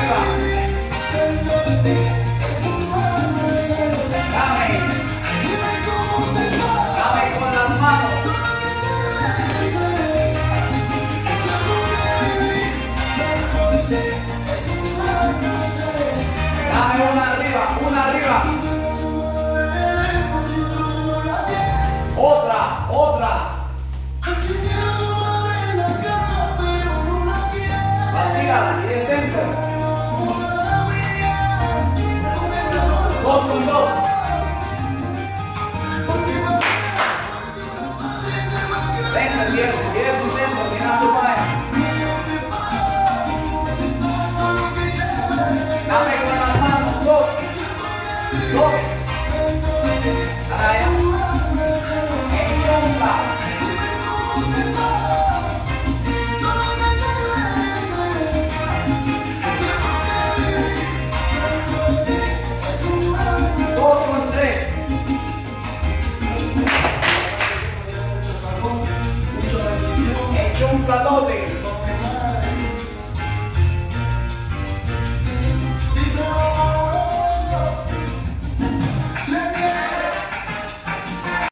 arriba. Dame con las manos. Dame una arriba, una arriba. Otra, otra. Vacíala y de centro. 2 con 2. Centro, 10 un centro, mira tu padre. Dame con las manos, 2. Para allá. Enchonfla. Un flatote.